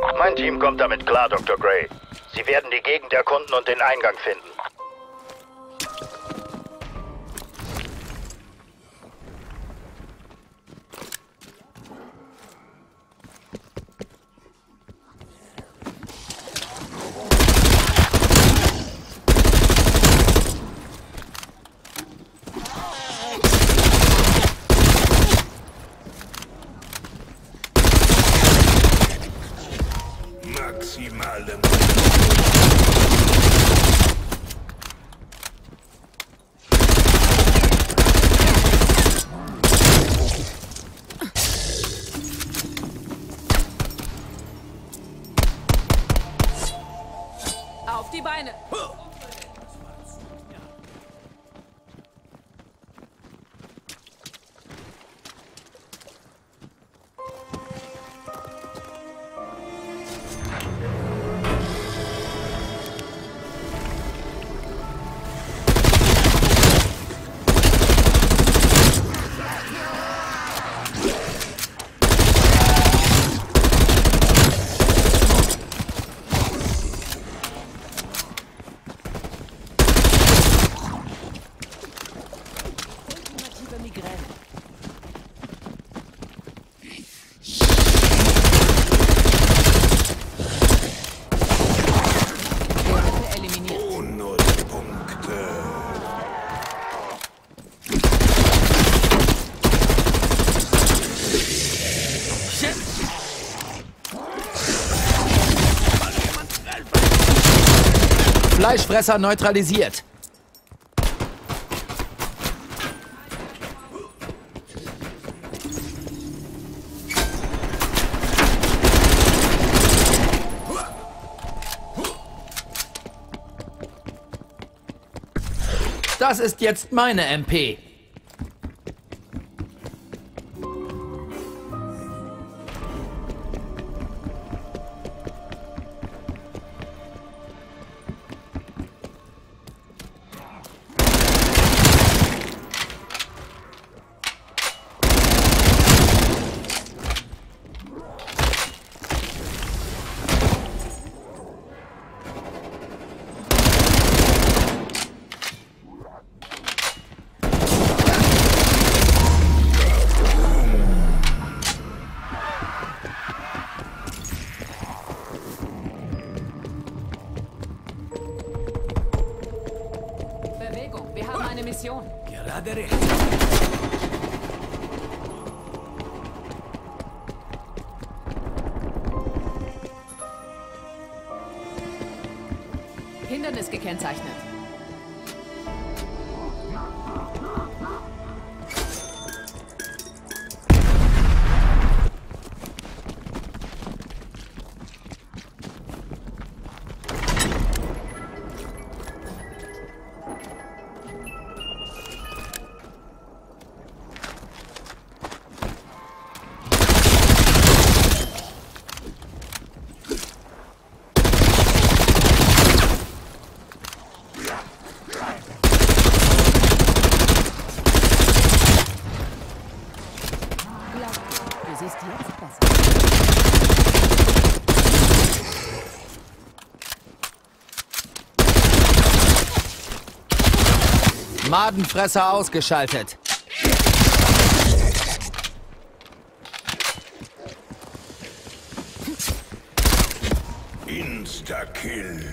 Mein Team kommt damit klar, Dr. Gray. Sie werden die Gegend erkunden und den Eingang finden. Maximale. Auf die Beine! Fleischfresser neutralisiert. Das ist jetzt meine MP. Wir haben eine Mission. Gerade rechts. Hindernis gekennzeichnet. Du siehst jetzt besser. Madenfresser ausgeschaltet. Insta-Kill.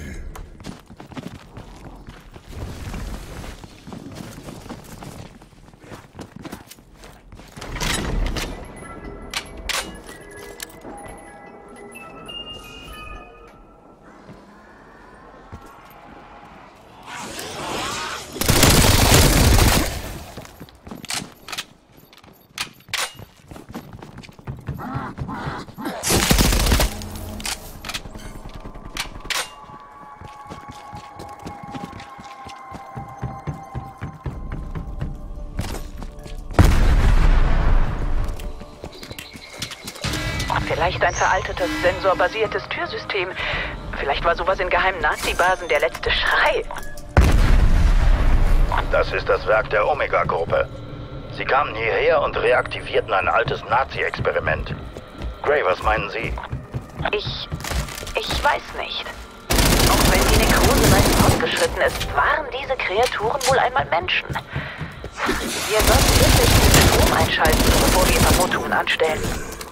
Vielleicht ein veraltetes, sensorbasiertes Türsystem. Vielleicht war sowas in geheimen Nazi-Basen der letzte Schrei. Das ist das Werk der Omega-Gruppe. Sie kamen hierher und reaktivierten ein altes Nazi-Experiment. Gray, was meinen Sie? Ich Ich weiß nicht. Auch wenn die Nekrose weit fortgeschritten ist, waren diese Kreaturen wohl einmal Menschen. Wir sollten wirklich den Strom einschalten, bevor wir Vermutungen anstellen.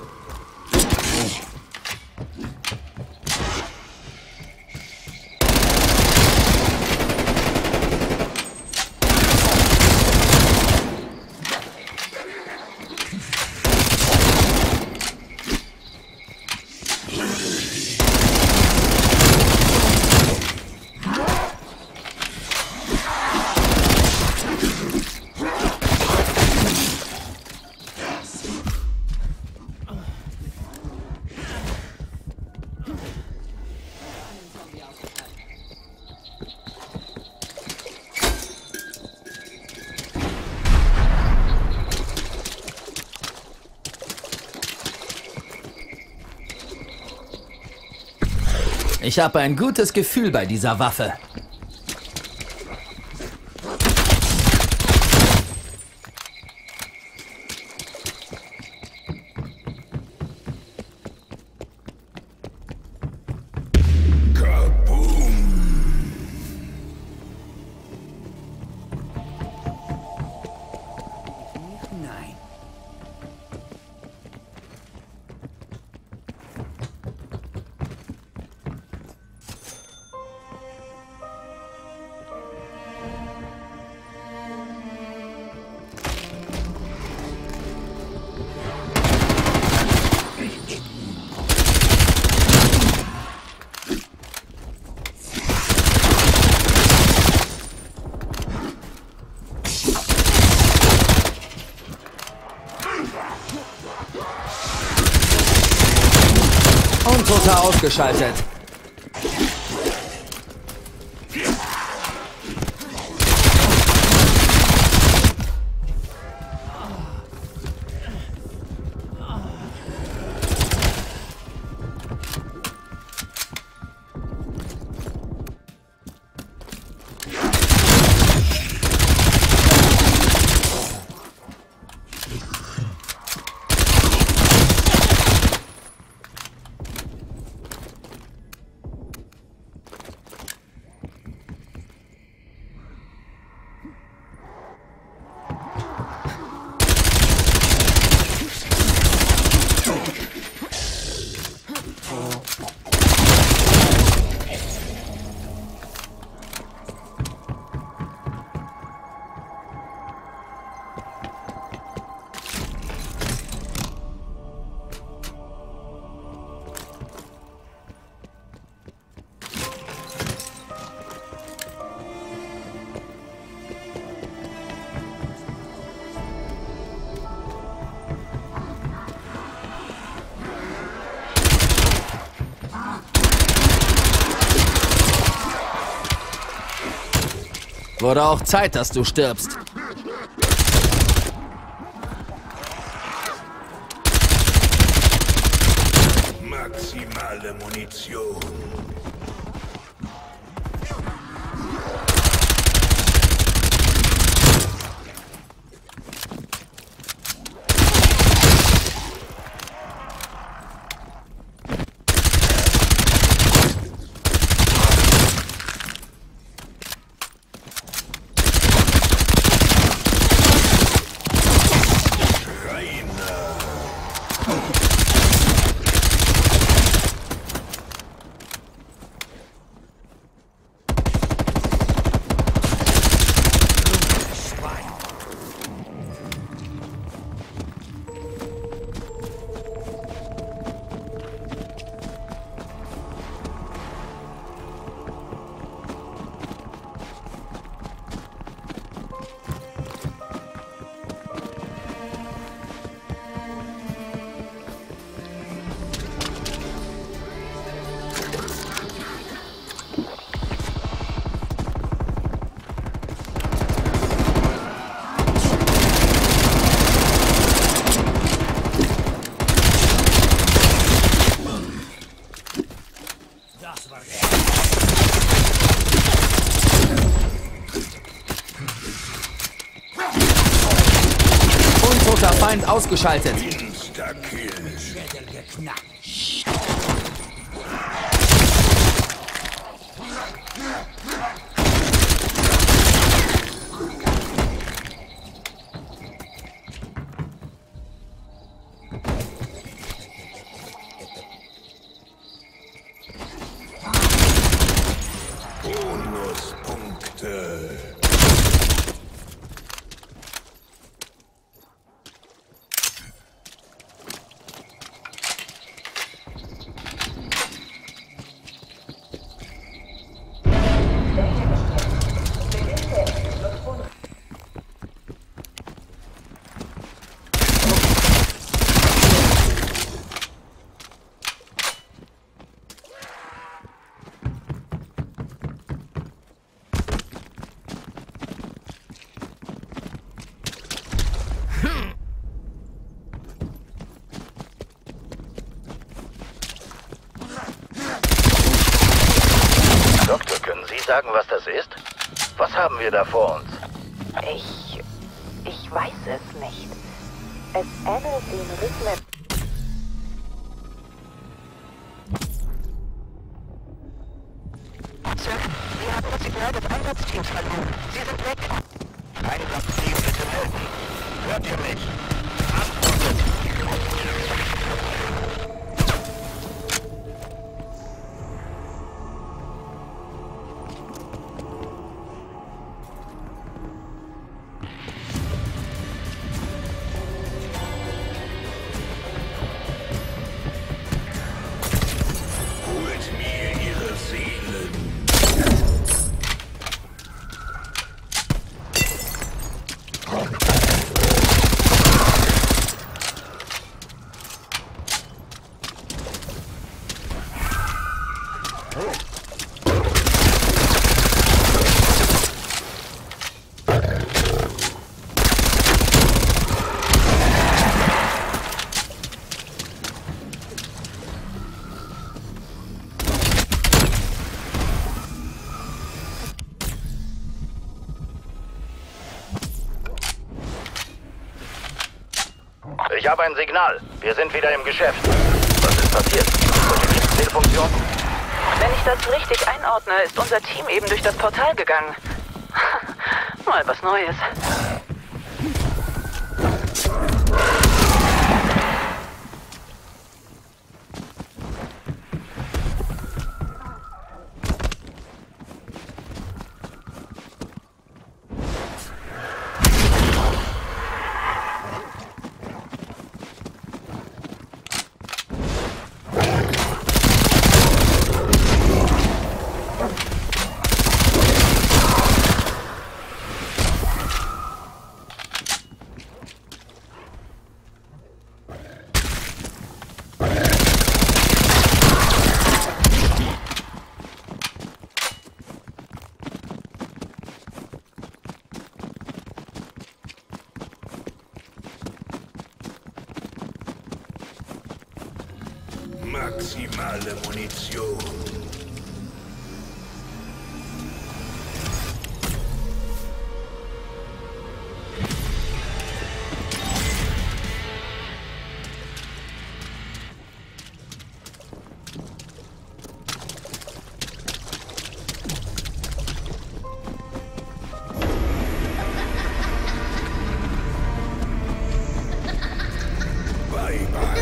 Ich habe ein gutes Gefühl bei dieser Waffe. Untoter ausgeschaltet. Wurde auch Zeit, dass du stirbst. Maximale Munition. Untoter Feind ausgeschaltet. Insta-Kill. Doktor, können Sie sagen, was das ist? Was haben wir da vor uns? Ich weiß es nicht. Es ähnelt den Rhythmen. Sir, wir haben das Signal des Einsatzteams verloren. Sie sind weg. Einsatzteam, bitte melden. Hört ihr mich? Antwortet! Holt mir ihre Seelen. Ich habe ein Signal. Wir sind wieder im Geschäft. Was ist passiert? Zielfunktion? Wenn ich das richtig einordne, ist unser Team eben durch das Portal gegangen. Mal was Neues. Maximale Munition. Bye bye.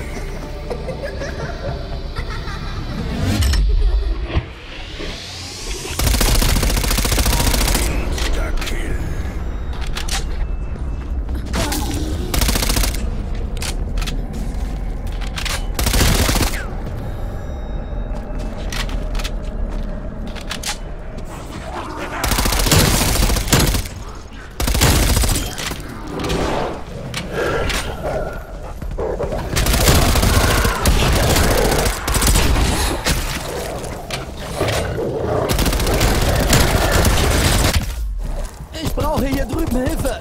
Ich brauche hier drüben Hilfe.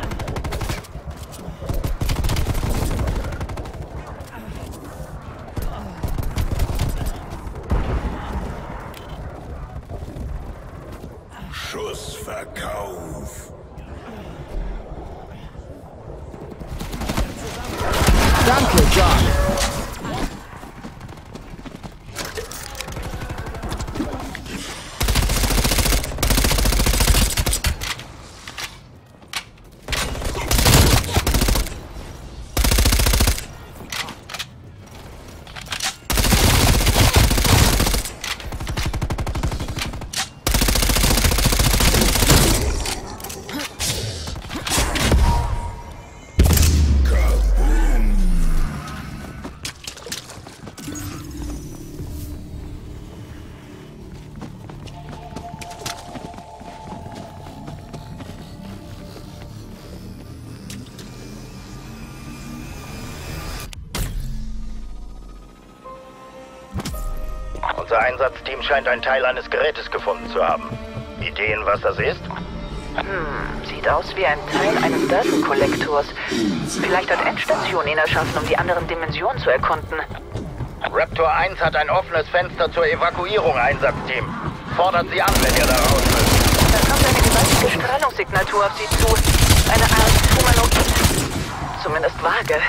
Schussverkauf. Danke, John. Unser Einsatzteam scheint ein Teil eines Gerätes gefunden zu haben. Ideen, was das ist? Sieht aus wie ein Teil eines Datenkollektors. Vielleicht hat Endstation ihn erschaffen, um die anderen Dimensionen zu erkunden. Raptor 1 hat ein offenes Fenster zur Evakuierung, Einsatzteam. Fordert sie an, wenn ihr da raus müsst. Da kommt eine gewaltige Strahlungssignatur auf sie zu. Eine Art Humanoid. Zumindest vage.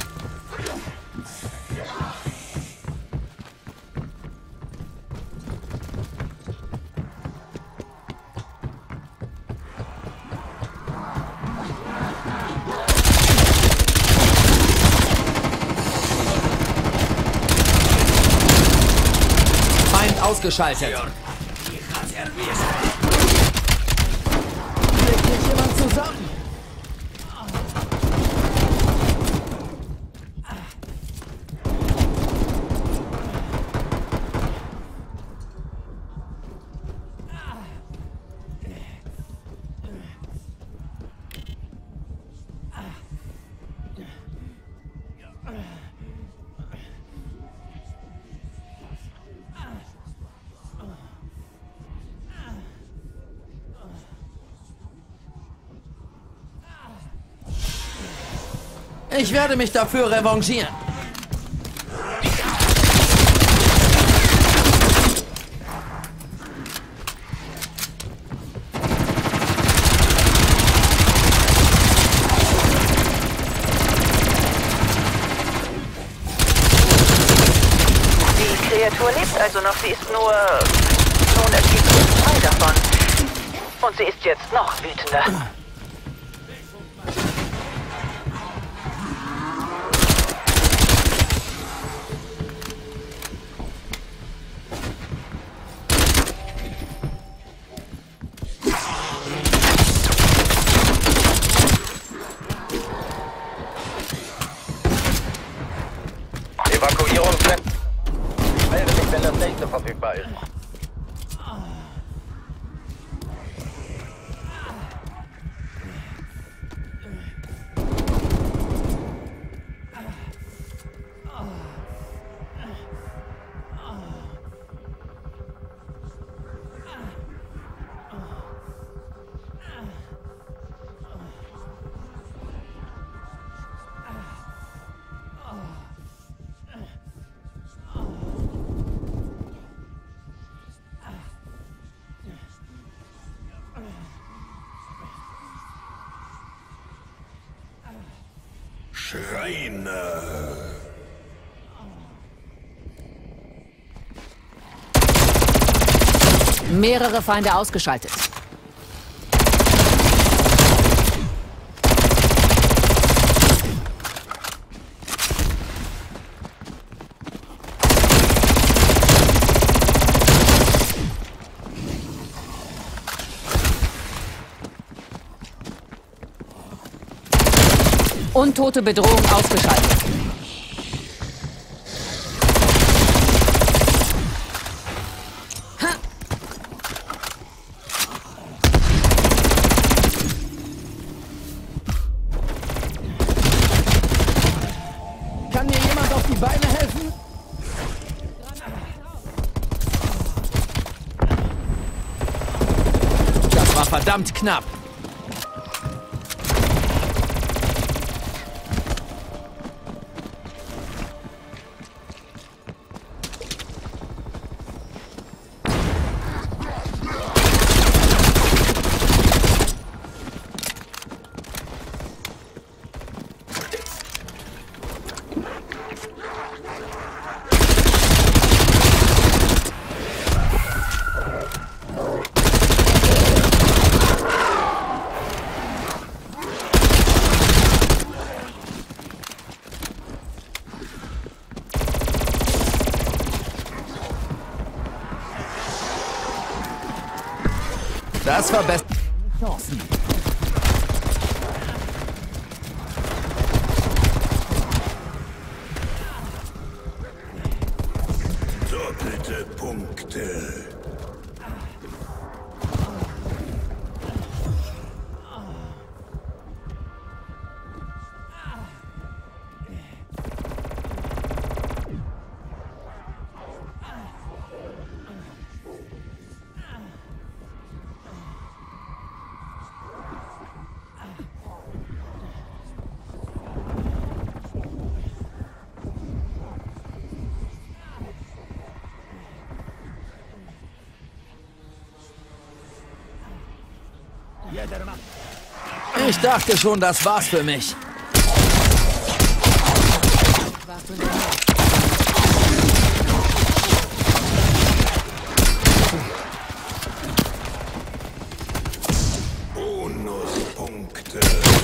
Feind ausgeschaltet. Legt mich jemand zusammen? Ich werde mich dafür revanchieren. Die Kreatur lebt also noch. Sie ist nur... Nun, es gibt zwei davon. Und sie ist jetzt noch wütender. Evakuierungsplan. Melde mich, wenn das nächste verfügbar ist. Schreiner. Mehrere Feinde ausgeschaltet. Untote Bedrohung ausgeschaltet. Kann mir jemand auf die Beine helfen? Das war verdammt knapp. Das verbessert Chancen. Doppelte Punkte. Ich dachte schon, das war's für mich. Warst du in der Nähe? Bonuspunkte.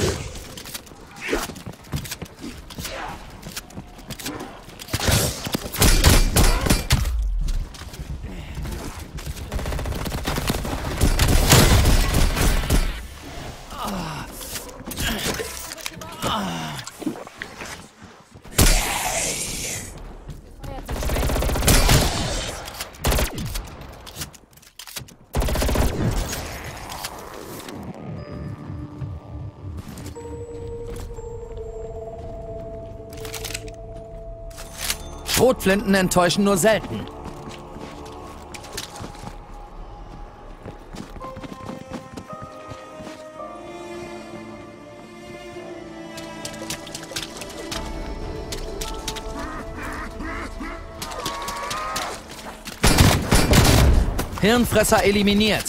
Schrotflinten enttäuschen nur selten. Hirnfresser eliminiert.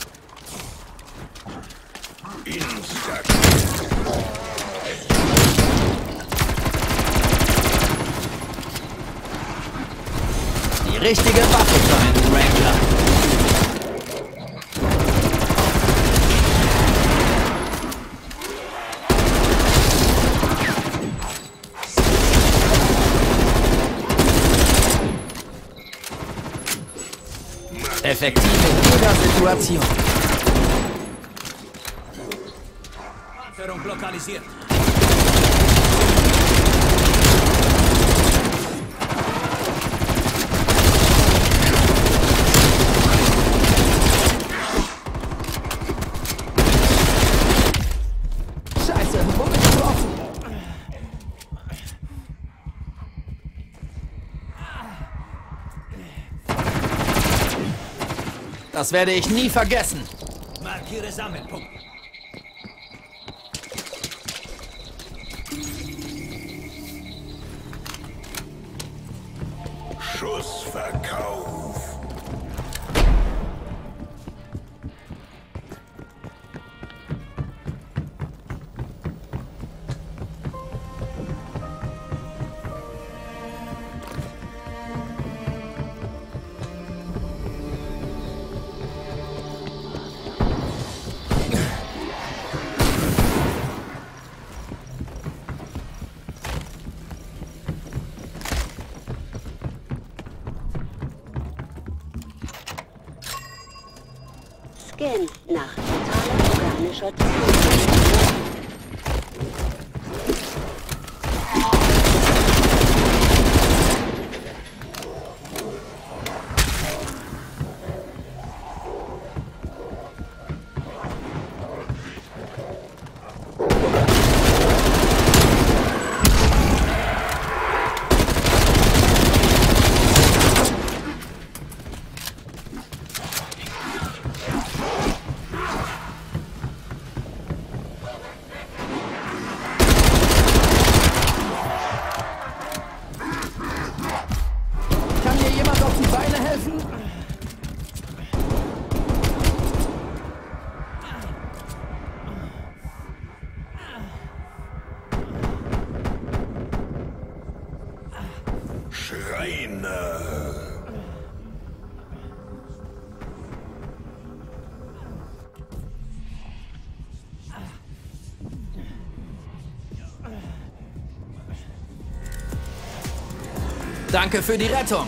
Die richtige Waffe für einen Ranger. Effektiv in jeder Situation. Panzerung lokalisiert. Scheiße, wo bin ich getroffen? Das werde ich nie vergessen. Markiere Sammelpunkt. Schussverkauf. Scan nach totaler organischer Zerstörung. Kann mir jemand auf die Beine helfen? Schreiner. Danke für die Rettung.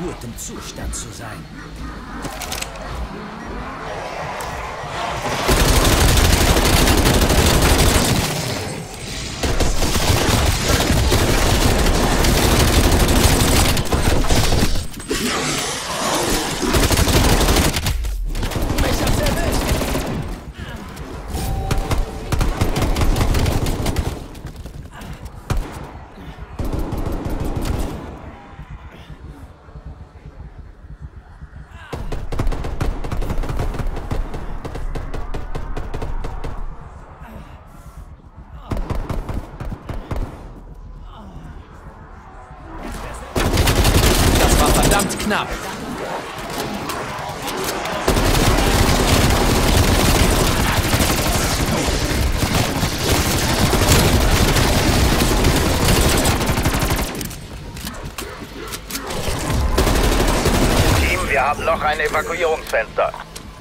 gutem Zustand zu sein. Verdammt knapp. Team, wir haben noch ein Evakuierungsfenster.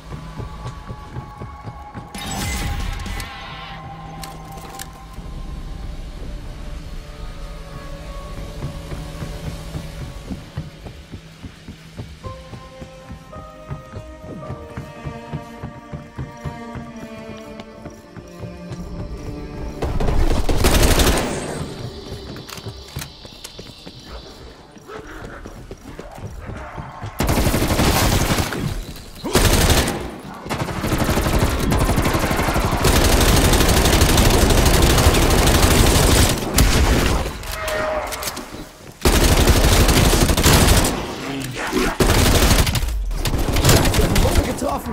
Getroffen.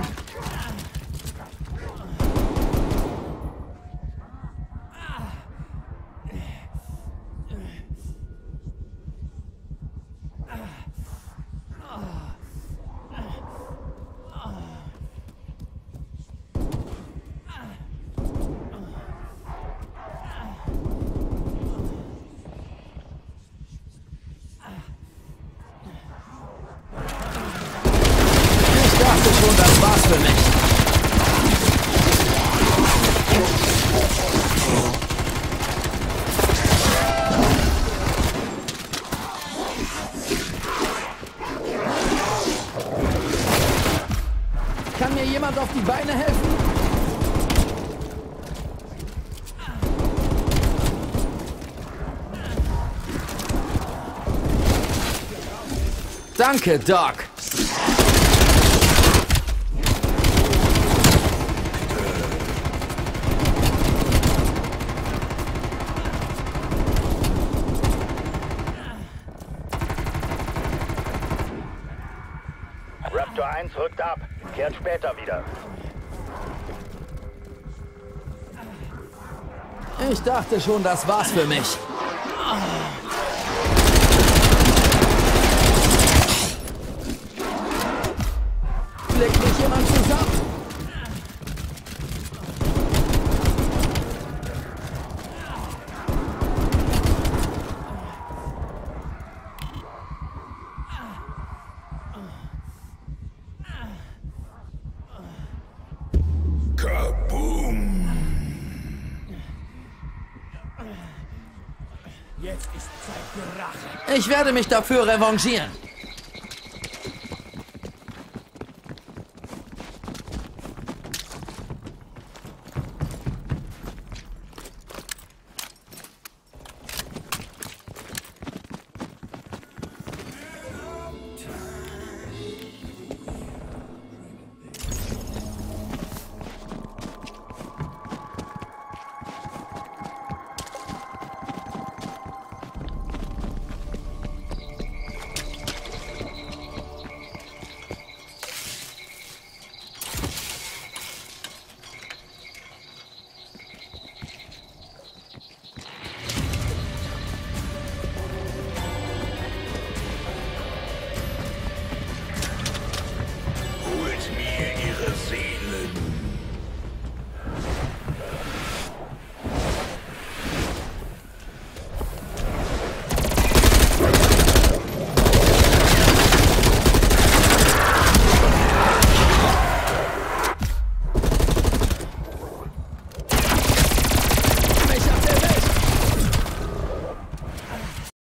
Ich dachte schon, das war's für mich. Kann mir jemand auf die Beine helfen? Danke, Doc. Raptor 1 rückt ab. Kehrt später wieder. Ich dachte schon, das war's für mich. Legt mich jemand zusammen? Kaboom! Jetzt ist Zeit für Rache. Ich werde mich dafür revanchieren.